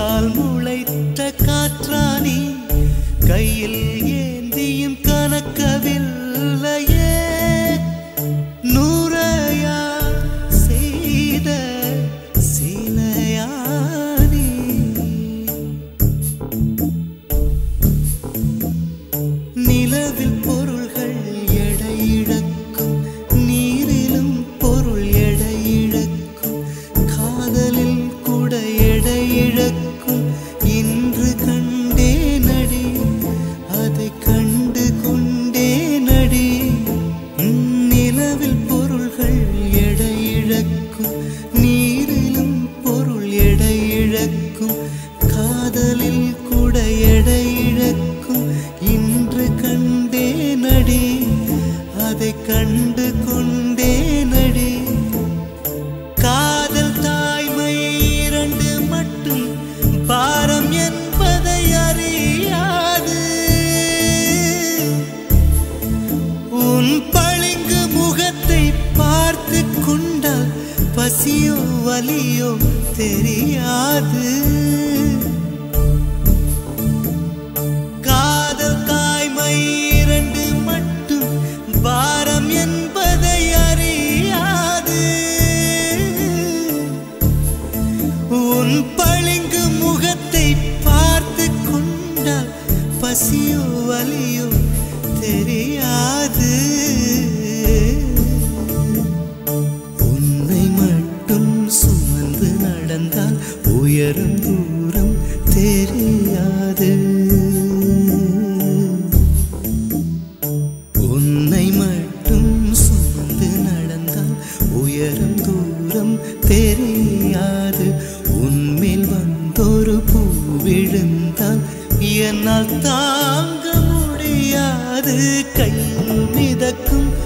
நெஞ்சால் முளைத்த காற்றானி கையில் ஏந்தியும் கனக்கவில்லையே நூறையா செய்த சிலையானி நிலவில் பொருள்கள் எடையிழக்கும் நீரிலும் பொருள் எடையிழக்கும் காதலில் கூட எடையிழக்கும் இன்று கண்டே நடி அதை கண்டு கொண்டே நடி நிலவில் பொருள்கள் எடையிழக்கும் நீரிலும் பொருள் எடையிழக்கும் காதலில் கூட எடையிழக்கும் இன்று கண்டே நடி அதை கண்டு கொண்டே நடி காதல் தாய்மை இரண்டு மட்டும் பாரம் என்பதை அறியாது உன் பளிங்கு முகத்தை பார்த்து கொண்டால் பசியோ வலியோ தெரியாது காதல் தாய்மை இரண்டு மட்டும் பாரம் என்பதை அறியாது உன் பளிங்கு முகத்தை பார்த்து கொண்டால் பசியோ வலியோ தெரியாது உன்னை மட்டும் சுமந்து நடந்தால் உயரும் தூரம் தெரியாது உன்னை மட்டும் சுமந்து நடந்தால் உயரும் தூரம் தெரியாது உன்மேல் வந்தொரு பூ விழுந்தால் என்னால் தாங்க முடியாது கையில் மிதக்கும்